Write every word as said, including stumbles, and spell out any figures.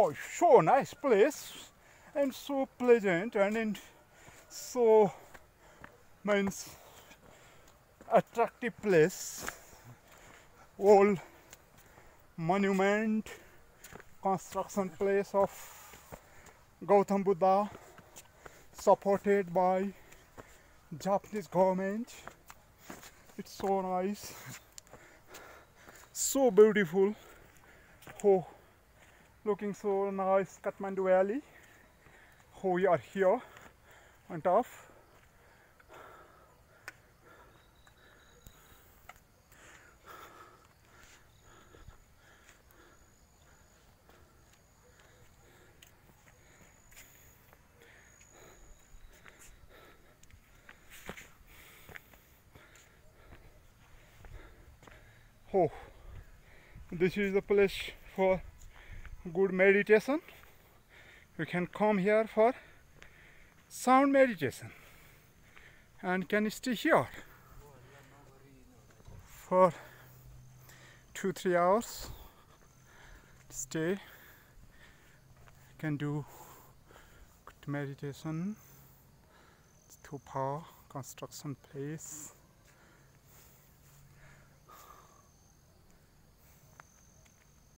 Oh, so nice place and so pleasant and, and so means attractive place. Old monument construction place of Gautam Buddha, supported by Japanese government. It's so nice, so beautiful. Oh, looking so nice, Kathmandu Valley. Oh, we are here on top. Oh, this is the place for good meditation. You can come here for sound meditation and can stay here for two three hours. Stay, you can do good meditation. It's too far construction place.